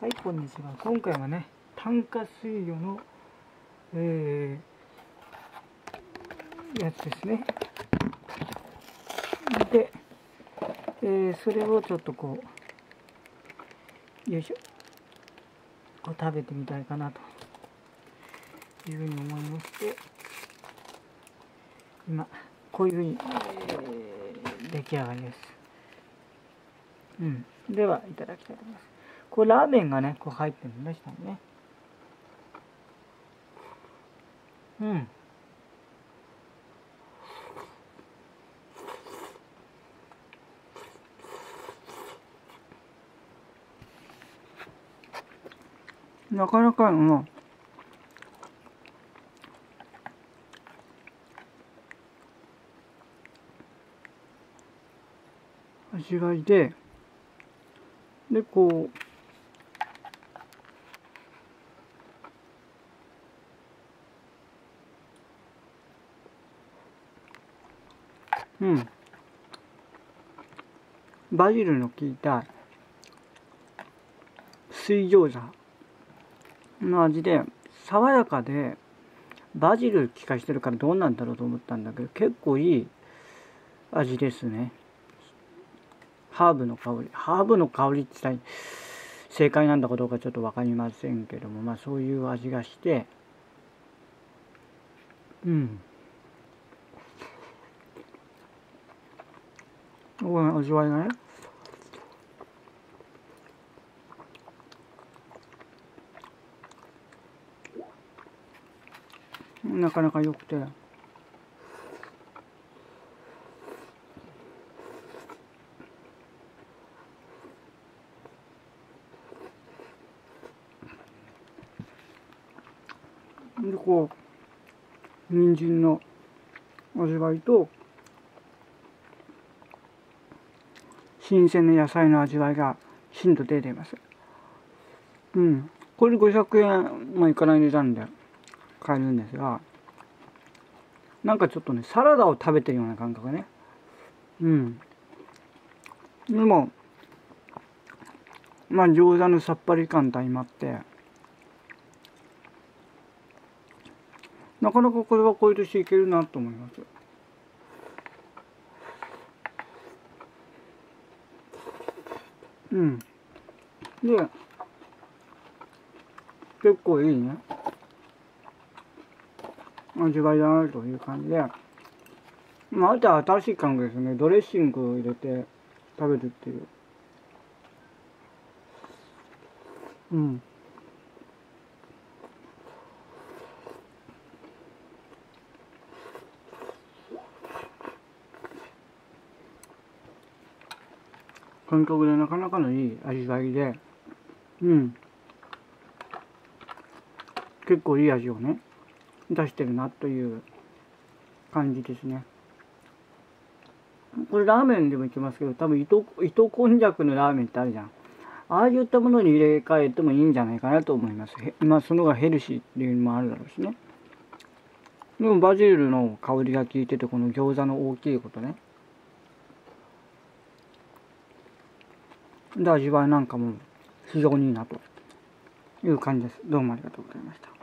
はい、こんにちは。今回はね、炭化水魚の、やつですね。で、それをちょっとこう、よいしょ、こう食べてみたいかなというふうに思いまして、今、こういうふうに、出来上がりです。では、いただきたいと思います。こう、ラーメンがね、こう入ってるんでしたね。なかなかの味わいで、こう、バジルの効いた水餃子の味で、爽やかで、バジル効かしてるからどうなんだろうと思ったんだけど、結構いい味ですね。ハーブの香りって言ったら正解なんだかどうかちょっと分かりませんけども、まあそういう味がして、味わいがね、なかなか良くて、でこう人参の味わいと新鮮な野菜の味わいがしんと出ています。これで500円もいかない値段で買えるんですが、なんかちょっとね、サラダを食べてるような感覚ね。でも、まあ餃子のさっぱり感と相まって、なかなかこれはこういうとしていけるなと思います。で、結構いいね、味わいだなという感じで、まあ、あとは新しい感覚ですね。ドレッシングを入れて食べるっていう。感覚でなかなかのいい味わいで、結構いい味をね、出してるなという感じですね。これラーメンでもいけますけど、多分糸こんにゃくのラーメンってあるじゃん。ああいったものに入れ替えてもいいんじゃないかなと思います。まあその方がヘルシーっていうのもあるだろうしね。でもバジルの香りが効いてて、この餃子の大きいことね。で、味わいなんかも非常にいいなという感じです。どうもありがとうございました。